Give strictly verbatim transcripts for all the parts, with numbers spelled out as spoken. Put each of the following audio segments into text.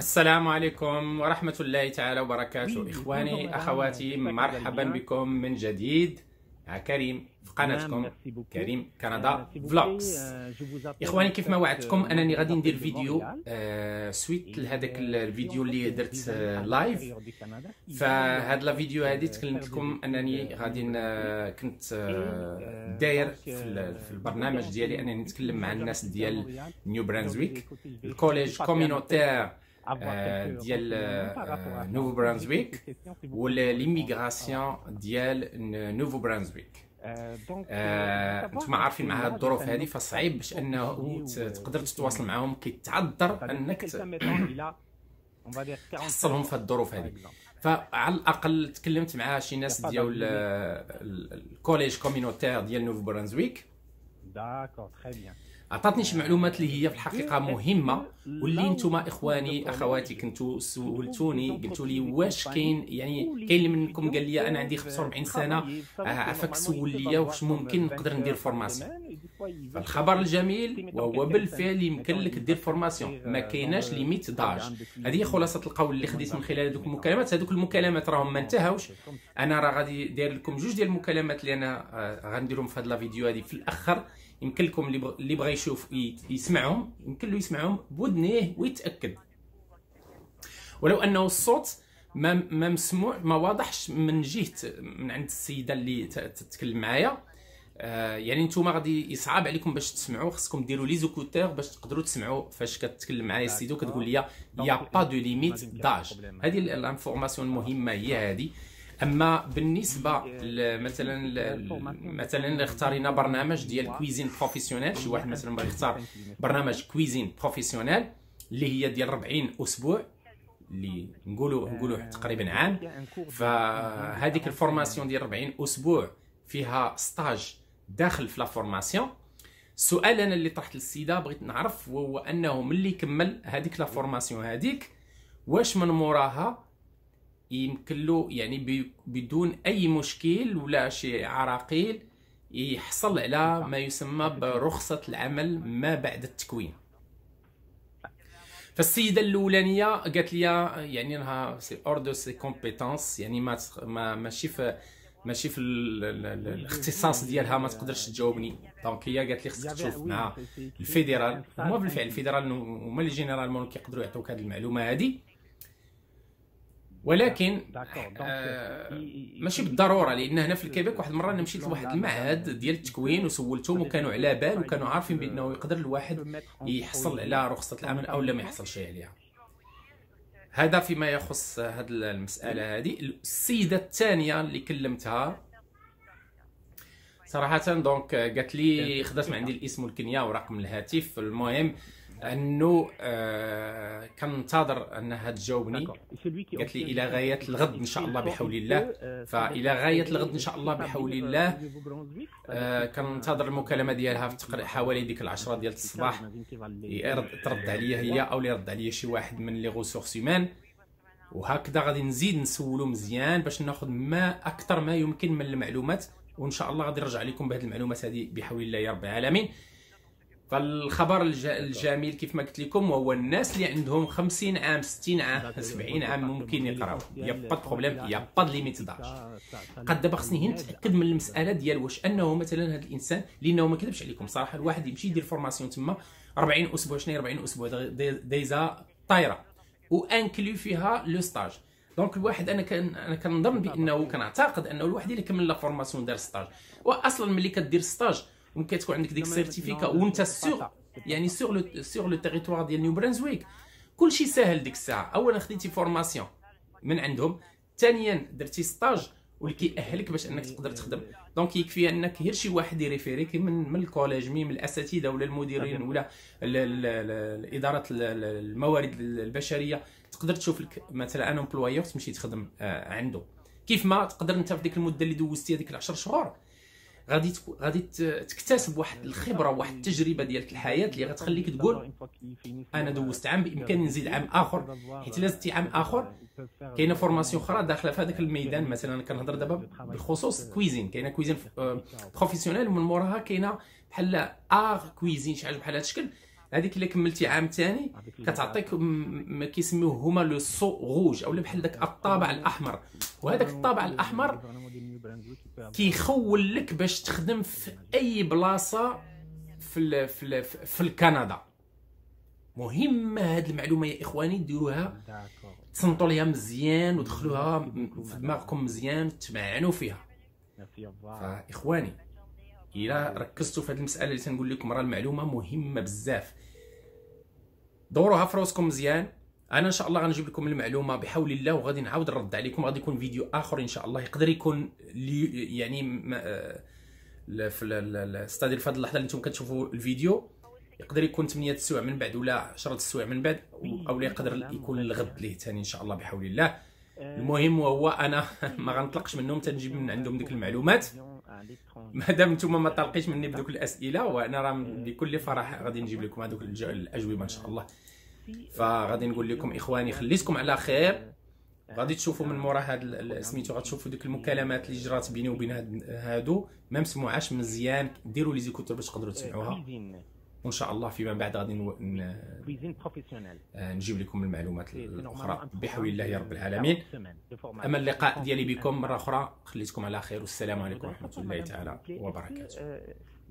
السلام عليكم ورحمة الله تعالى وبركاته. إخواني أخواتي، مرحبا بكم من جديد مع كريم في قناتكم كريم كندا فلوكس. إخواني، كيف ما وعدتكم أنني غادي ندير فيديو آه سويت لهذاك الفيديو اللي درت آه لايف. فهاد لا فيديو هذه تكلمت لكم أنني غادي كنت آه داير في, في البرنامج ديالي أنني نتكلم مع الناس ديال نيو برانزويك، الكوليج كومينوتير ديال نوفو برانزويك وليميغراسيون ديال نوفو برانزويك. انتم عارفين مع هاد الظروف هذه فصعيب باش انه تقدر تتواصل معهم، كيتعذر انك تحصلهم في هاد الظروف هذه. فعلى الاقل تكلمت مع شي ناس ديال الكوليج كومينوتير ديال نوفو برانزويك، داكور تري بيان، عطاتني شي معلومات اللي هي في الحقيقه مهمه، واللي نتوما اخواني اخواتي كنتوا سولتوني قلتوا لي واش كاين، يعني كاين اللي منكم قال لي انا عندي خمسة وأربعين سنه عافاك سول لي واش ممكن نقدر ندير فورماسيون. فالخبر الجميل وهو بالفعل يمكن لك دير فورماسيون، ما كايناش ليميت داج. هذه خلاصه القول اللي خديت من خلال هذوك المكالمات. هذوك المكالمات راهم ما انتهاوش، انا راه غادي داير لكم جوج ديال المكالمات اللي انا غنديرهم في هذه لا فيديو هذه في الاخر. يمكن لكم اللي بغى يشوف يسمعهم، يمكن له يسمعهم بودنيه ويتاكد، ولو انه الصوت ما ما مسموع ما واضحش من جهه من عند السيده اللي تتكلم معايا. آه يعني نتوما غادي يصعب عليكم باش تسمعوا، خصكم ديروا لي زوكوتور باش تقدروا تسمعوا فاش كتكلم معايا السيده وكتقول لي يا با دو ليميت داج. هذه الانفورماسيون المهمه هي هذه. اما بالنسبه مثلا مثلا اختارينا برنامج ديال كويزين بروفيسيونيل، شي واحد مثلا بغى يختار برنامج كويزين بروفيسيونيل اللي هي ديال أربعين اسبوع، اللي نقولوا نقولوا تقريبا عام. فهذيك الفورماسيون ديال أربعين اسبوع فيها ستاج داخل في لا فورماسيون. السؤال انا اللي طرحت للسيده بغيت نعرف هو انه ملي كمل هذيك لا فورماسيون هذيك واش من موراها يمكن له يعني بدون اي مشكل ولا شي عراقيل يحصل على ما يسمى برخصه العمل ما بعد التكوين. فالسيده الاولانيه قالت لي يعني انها سي اور دو سي كومبيتونس، يعني ما ماشي في ماشي في الاختصاص ديالها ما تقدرش تجاوبني. دونك هي قالت لي خصك تشوف مع الفيدرال. هما بالفعل الفيدرال هما اللي جينيرالمون كيقدروا يعطوك هذه المعلومه هذه، ولكن آه ماشي بالضروره، لان هنا في الكيبيك واحد المره انا مشيت لواحد المعهد ديال التكوين وسولتهم وكانوا على بال وكانوا عارفين بانه يقدر الواحد يحصل على رخصه العمل او لا ما يحصلش عليها. هذا فيما يخص هذه المساله هذه. السيده الثانيه اللي كلمتها صراحه دونك قالت لي خدات من عندي الاسم والكنيه ورقم الهاتف. المهم انه آه كننتظر انها تجاوبني. قالت لي الى غايه الغد ان شاء الله بحول الله. فالى غايه الغد ان شاء الله بحول الله آه كننتظر المكالمه ديالها في تقريبا حوالي ديك العشرة ديال الصباح، ترد عليا هي او اللي يرد عليا شي واحد من لي غوسورس هيومان. وهكذا غادي نزيد نسولو مزيان باش ناخذ ما اكثر ما يمكن من المعلومات، وان شاء الله غادي نرجع لكم بهذه المعلومات هذه بحول الله يا رب العالمين. فالخبر الجميل كيف ما قلت لكم وهو الناس اللي عندهم خمسين عام ستين عام سبعين عام ممكن يقراو، يا با بروبليم، يا با ليميت داج. قد دابا خصني هنا نتاكد من المساله ديال واش انه مثلا هذا الانسان، لانه ما كذبش عليكم صراحه الواحد يمشي يدير فورماسيون تما أربعين اسبوع. شنو أربعين اسبوع دايزا طايره وانكلو فيها لو ستاج. دونك الواحد انا كان انا كنظن بانه كنعتقد انه الواحد اللي كمل لا فورماسيون دار ستاج، واصلا ملي كدير ستاج ممكن تكون عندك ديك السيرتيفيكا وانت سيغ يعني سيغ لو سيغ لو تيريتوار ديال نيو برانزويك كلشي ساهل ديك الساعه. اولا خديتي فورماسيون من عندهم، ثانيا درتي ستاج واللي كيأهلك باش انك تقدر تخدم. دونك يكفي انك غير شي واحد يريفيريك من من الكوليج، من الاساتذه ولا المديرين ولا الاداره الموارد البشريه، تقدر تشوف لك مثلا ان امبلويور تمشي تخدم عنده. كيف ما تقدر انت في ديك المده اللي دوزتي هذيك العشر شهور غادي غادي تكتسب واحد الخبره واحد التجربه ديالك الحياه اللي غتخليك تقول انا دوزت عام بامكاني نزيد عام اخر، حيت الا زدتي عام اخر كاينه فورماسيون اخرى داخله في هذاك الميدان. مثلا كنهضر دابا بخصوص كويزين، كاينه كويزين بروفيسيونيل ومن موراها كاينه بحال ار كويزين شي حاجه بحال هذا الشكل هذيك اللي كملتي عام ثاني كتعطيك ما كيسميوه هما لو سو روج اولا بحال داك الطابع الاحمر، وهذاك الطابع الاحمر كيخول لك باش تخدم في اي بلاصه في ال في ال في الكندا. مهمه هاد المعلومه يا اخواني، ديروها تصنتوا ليها مزيان ودخلوها في دماغكم مزيان، تمعنوا فيها. فاخواني الا ركزتوا في هذه المساله اللي تنقول لكم، راه المعلومه مهمه بزاف، دوروها في راسكم مزيان. انا ان شاء الله غنجيب لكم المعلومه بحول الله، وغادي نعاود نرد عليكم. غادي يكون فيديو اخر ان شاء الله، يقدر يكون لي يعني في الاستادير في هذه اللحظه اللي انتم كتشوفوا الفيديو، يقدر يكون ثمانية السوايع من بعد ولا عشرة السوايع من بعد، او يقدر يكون الغد ليه ثاني ان شاء الله بحول الله. المهم وهو انا ما غنطلقش منهم، تنجيب من عندهم ديك المعلومات مادام نتوما ما طالقيش مني بدوك الاسئله، وانا راه بكل فرح غادي نجيب لكم هذوك الاجوبه ان شاء الله. فغادي نقول لكم اخواني خليتكم على خير. غادي تشوفوا من مورا هاد سميتو، غتشوفوا ديك المكالمات اللي جرات بيني وبين هادو ما مسموعاش مزيان، ديروا لي زيكوتور باش تقدروا تسمعوها، وان شاء الله فيما بعد غادي نجيب لكم المعلومات الاخرى بحول الله يا رب العالمين. اما اللقاء ديالي بكم مره اخرى، خليتكم على خير والسلام عليكم ورحمه الله تعالى وبركاته.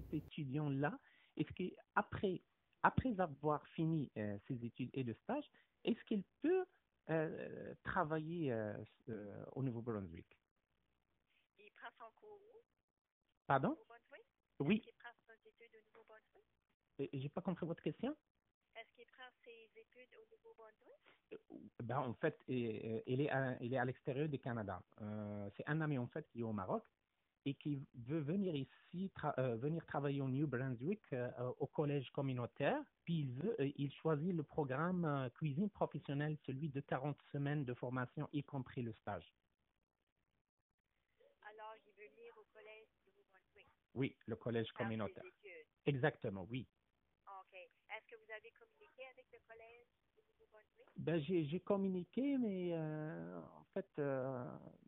Après avoir fini euh, ses études et le stage, est-ce qu'il peut euh, travailler euh, euh, au Nouveau-Brunswick? Il prend son cours où? Pardon? Au Brunswick? Oui. Est-ce qu'il prend ses études au Nouveau-Brunswick? J'ai pas compris votre question. Est-ce qu'il prend ses études au Nouveau-Brunswick? Ben, en fait, il est à, il est à l'extérieur du Canada. Euh, c'est un ami en fait qui est au Maroc et qui veut venir ici, tra euh, venir travailler au New Brunswick euh, au collège communautaire. Puis il veut, euh, il choisit le programme euh, cuisine professionnelle, celui de quarante semaines de formation, y compris le stage. Alors, il veut venir au collège du New Brunswick? Oui, le collège communautaire. Exactement, oui. Ok. Est-ce que vous avez communiqué avec le collège du New Brunswick? Ben, j'ai communiqué, mais euh, en fait. Euh,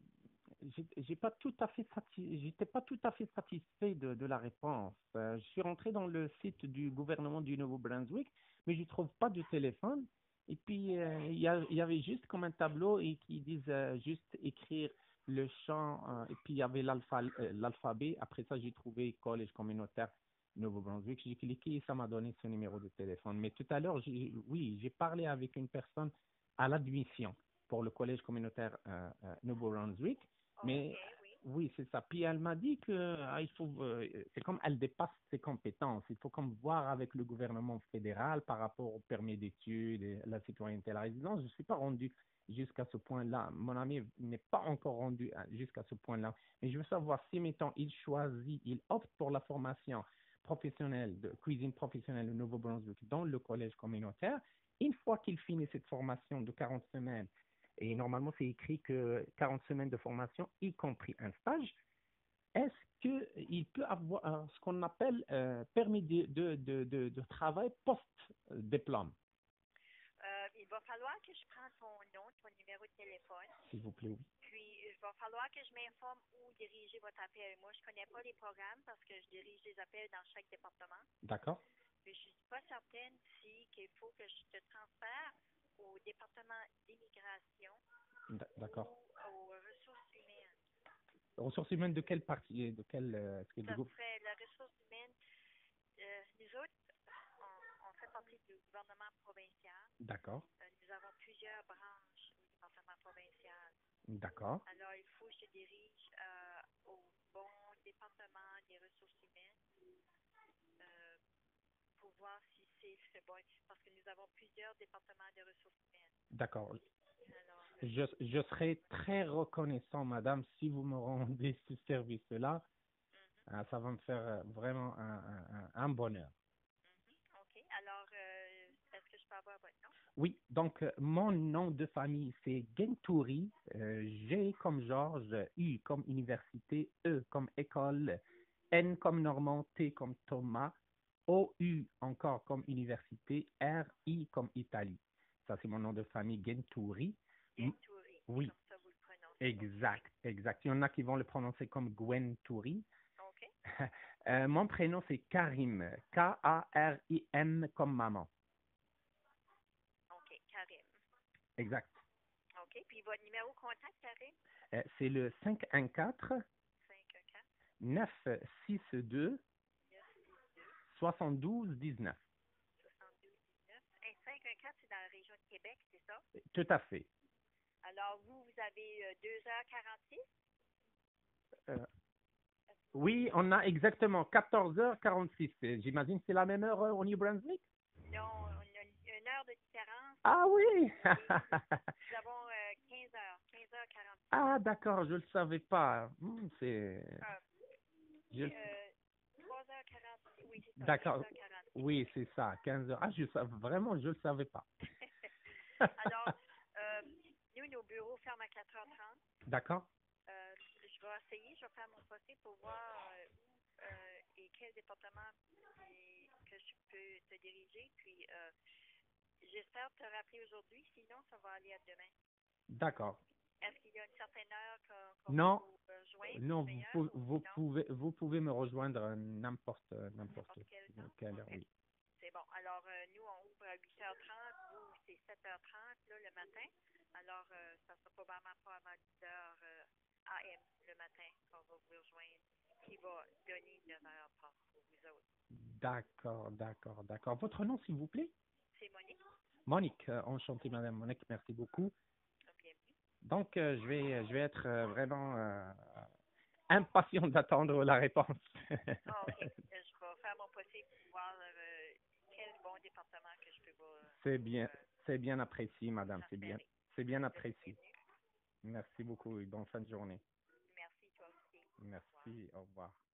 j'ai pas tout à fait j'étais pas tout à fait satisfait de, de la réponse. Euh, je suis rentré dans le site du gouvernement du Nouveau-Brunswick, mais je trouve pas de téléphone. Et puis euh, il y, y avait juste comme un tableau et qui disent euh, juste écrire le champ euh, et puis il y avait l'alphabet. Euh, Après ça j'ai trouvé collège communautaire Nouveau-Brunswick. J'ai cliqué et ça m'a donné ce numéro de téléphone. Mais tout à l'heure, oui, j'ai parlé avec une personne à l'admission pour le collège communautaire euh, euh, Nouveau-Brunswick. Mais okay, oui, oui c'est ça. Puis elle m'a dit que ah, il faut, euh, c'est comme elle dépasse ses compétences. Il faut comme voir avec le gouvernement fédéral par rapport au permis d'études et la citoyenneté et la résidence. Je ne suis pas rendu jusqu'à ce point-là. Mon ami n'est pas encore rendu jusqu'à ce point-là. Mais je veux savoir si, mettons, il choisit, il opte pour la formation professionnelle de cuisine professionnelle au Nouveau-Brunswick dans le collège communautaire. Une fois qu'il finit cette formation de quarante semaines, et normalement, c'est écrit que quarante semaines de formation, y compris un stage, est-ce qu'il peut avoir euh, ce qu'on appelle euh, permis de, de, de, de, de travail post-diplôme? Euh, il va falloir que je prenne ton nom, ton numéro de téléphone. S'il vous plaît, oui. Puis, il va falloir que je m'informe où diriger votre appel. Moi, je ne connais pas les programmes parce que je dirige les appels dans chaque département. D'accord. Mais je ne suis pas certaine si qu'il faut que je te transfère au département d'immigration. D'accord. Ou aux ressources humaines. Ressources humaines de quelle partie? De quelle, euh, Ça serait la ressource humaine. Euh, nous autres, on, on fait partie du gouvernement provincial. D'accord. Euh, nous avons plusieurs branches au département provincial. D'accord. Alors, il faut que je dirige euh, au bon département des ressources humaines euh, pour voir si c'est bon. Parce que nous avons plusieurs départements des ressources humaines. D'accord. Je, je serai très reconnaissant, madame, si vous me rendez ce service-là. Mm-hmm. euh, ça va me faire vraiment un, un, un bonheur. Mm-hmm. OK. Alors, euh, est-ce que je peux avoir votre nom? Oui. Donc, euh, mon nom de famille, c'est Gentouri. Euh, G comme Georges, U comme université, E comme école, N comme Normand, T comme Thomas, O U encore comme université, R I comme Italie. Ça, c'est mon nom de famille, Gentouri. Gentouri, oui. Comme ça, vous le prononcez. Exact, exact. Il y en a qui vont le prononcer comme Gwen Touri. OK. Euh, mon prénom, c'est Karim. K A R I M comme maman. OK, Karim. Exact. OK, puis votre numéro de contact, Karim? Euh, c'est le cinq un quatre, cinq un quatre, neuf six deux, neuf six deux, soixante-douze dix-neuf. soixante-douze dix-neuf. Et cinq un quatre, c'est dans la région de Québec, c'est ça? Tout à fait. Alors, vous, vous avez euh, deux heures quarante-six? Euh, oui, on a exactement quatorze heures quarante-six. J'imagine que c'est la même heure euh, au New Brunswick? Non, on a une heure de différence. Ah oui! Nous avons euh, quinze heures, quinze heures quarante-six. Ah d'accord, je ne le savais pas. Hmm, c'est... Euh, je- euh, trois heures quarante-six, oui, c'est ça. D'accord. quinze heures quarante-six. Oui, c'est ça, quinze heures. Ah, je savais, vraiment, je ne le savais pas. Alors, euh, nous, nos bureaux ferment à quatre heures trente. D'accord. Euh, je vais essayer, je vais faire mon possible pour voir euh, où euh, et quel département puis, que je peux te diriger. Puis, euh, j'espère te rappeler aujourd'hui, sinon, ça va aller à demain. D'accord. Est-ce qu'il y a une certaine heure qu'on qu'on Non, peut vous euh, joindre? non, vous, meilleure, pou- ou vous non? pouvez, vous pouvez me rejoindre à n'importe, n'importe N'importe quel temps? quelle heure, OK. oui. C'est bon. Alors, euh, nous, on ouvre à huit heures trente. Vous, c'est sept heures trente là, le matin. Alors, euh, ça sera probablement pas avant dix heures euh, A M le matin qu'on va vous rejoindre, qui va donner neuf heures trente pour vous autres. D'accord, d'accord, d'accord. Votre nom, s'il vous plaît? C'est Monique. Monique, euh, enchanté, Madame Monique, merci beaucoup. Bienvenue. Donc, euh, je vais, je vais être euh, vraiment euh, impatient d'attendre la réponse. Ah, OK. Euh, Je vais faire mon possible pour voir euh, quel bon département que je peux vous, C'est vous, bien, euh, c'est bien apprécié, Madame, c'est bien, transférer. c'est bien Vous êtes apprécié. bienvenue. Merci beaucoup et bonne fin de journée. Merci, toi aussi. Merci, au revoir.